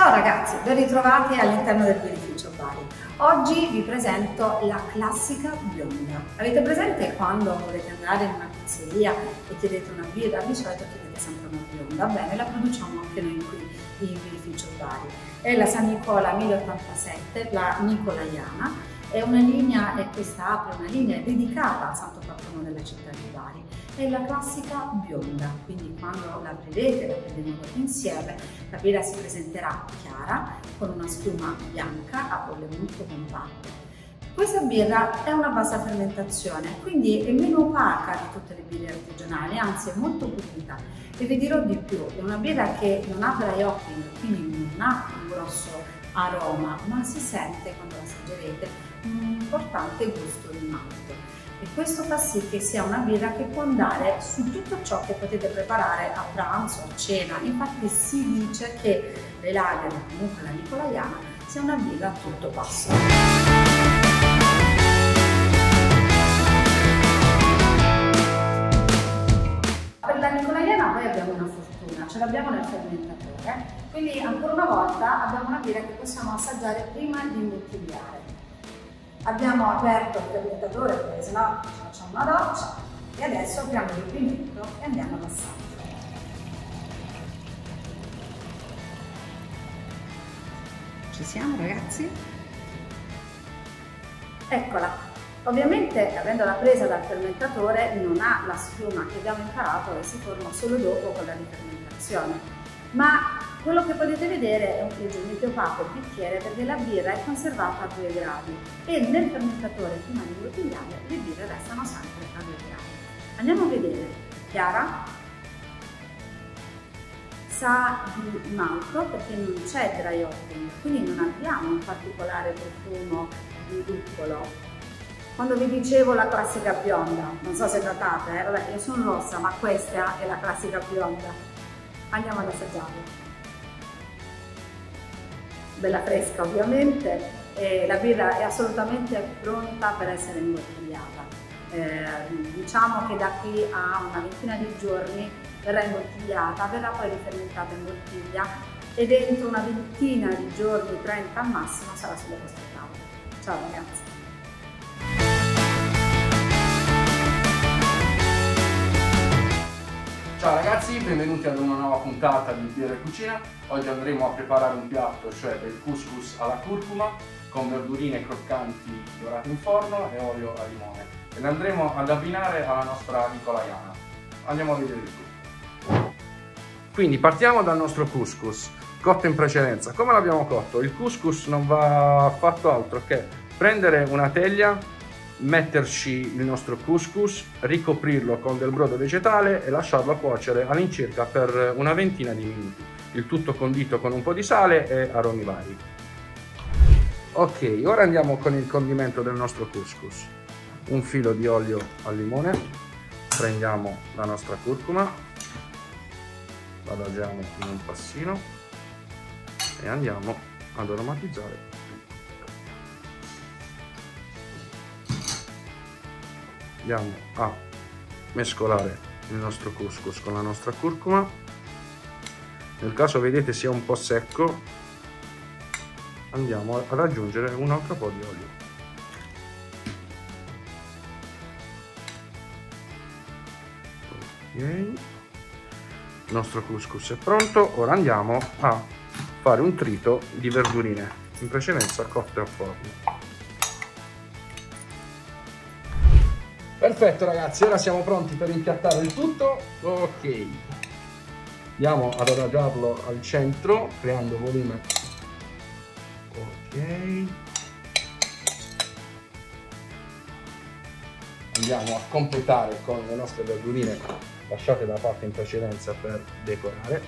Ciao ragazzi, ben ritrovati all'interno del birrificio Bari. Oggi vi presento la classica bionda. Avete presente quando volete andare in una pizzeria e chiedete una birra? Di solito chiedete sempre una bionda. Bene, la produciamo anche noi qui in birrificio Bari. È la San Nicola 1087, la Nicolaiana. È una linea, e questa apre una linea dedicata al santo patrono della città di Bari. È la classica bionda, quindi quando la aprirete, la prenderemo insieme, la birra si presenterà chiara, con una schiuma bianca, a bolle molto compatte. Questa birra è una bassa fermentazione, quindi è meno opaca di tutte le birre artigianali, anzi è molto pulita. E vi dirò di più, è una birra che non ha dry hopping, quindi non ha un grosso aroma, ma si sente quando la assaggerete un importante gusto di malto. E questo fa sì che sia una birra che può andare su tutto ciò che potete preparare a pranzo, a cena. Infatti si dice che le lager, comunque la Nicolaiana, sia una birra a tutto passo. Per la Nicolaiana poi abbiamo una fortuna, ce l'abbiamo nel fermentatore, quindi ancora una volta abbiamo una birra che possiamo assaggiare prima di imbottigliare. Abbiamo aperto il fermentatore perché sennò ci facciamo una doccia e adesso apriamo il rubinetto e andiamo all'assaggio. Ci siamo ragazzi? Eccola! Ovviamente avendola presa dal fermentatore non ha la schiuma che abbiamo imparato e si forma solo dopo con la rifermentazione, ma quello che potete vedere è un leggermente opaco il bicchiere perché la birra è conservata a 2 gradi e nel fermentatore prima di imbottigliare le birre restano sempre a 2 gradi. Andiamo a vedere, chiara, sa di malto perché non c'è dry hopping, quindi non abbiamo un particolare profumo di luppolo. Quando vi dicevo la classica bionda, non so se notate, vabbè, io sono rossa, ma questa è la classica bionda. Andiamo ad assaggiare. Bella fresca ovviamente, e la birra è assolutamente pronta per essere imbottigliata. Diciamo che da qui a una ventina di giorni verrà imbottigliata, verrà poi rifermentata in bottiglia e dentro una ventina di giorni, 30 al massimo, sarà sulle vostre tavole. Ciao ragazzi! Ciao ragazzi, benvenuti ad una nuova puntata di Birra e Cucina. Oggi andremo a preparare un piatto, cioè del couscous alla curcuma, con verdurine croccanti dorate in forno e olio a limone. E le andremo ad abbinare alla nostra Nicolaiana. Andiamo a vedere tutto. Quindi partiamo dal nostro couscous, cotto in precedenza. Come l'abbiamo cotto? Il couscous non va fatto altro che prendere una teglia, metterci il nostro couscous, ricoprirlo con del brodo vegetale e lasciarlo cuocere all'incirca per una ventina di minuti. Il tutto condito con un po' di sale e aromi vari. Ok, ora andiamo con il condimento del nostro couscous. Un filo di olio al limone, prendiamo la nostra curcuma, la adagiamo in un passino e andiamo ad aromatizzare. Andiamo a mescolare il nostro couscous con la nostra curcuma. Nel caso vedete sia un po' secco, andiamo ad aggiungere un altro po' di olio. Ok, il nostro couscous è pronto. Ora andiamo a fare un trito di verdurine, in precedenza cotte a forno. Perfetto ragazzi, ora siamo pronti per impiattare il tutto. Ok, andiamo ad adagiarlo al centro creando volume. Ok, andiamo a completare con le nostre verdurine lasciate da parte in precedenza per decorare.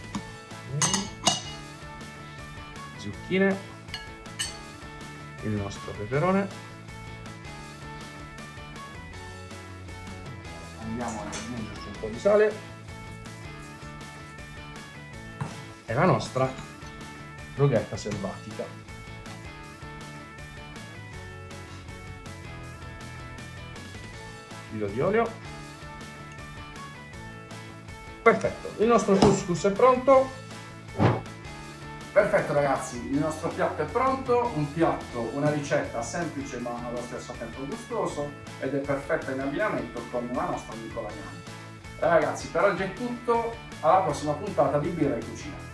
Zucchine, il nostro peperone. Andiamo ad aggiungerci un po' di sale e la nostra rughetta selvatica. Filo di olio. Perfetto, il nostro couscous è pronto. Perfetto ragazzi, il nostro piatto è pronto, una ricetta semplice ma allo stesso tempo gustoso ed è perfetta in abbinamento con la nostra Nicola Gnani. Ragazzi, per oggi è tutto, alla prossima puntata di Birra in Cucina.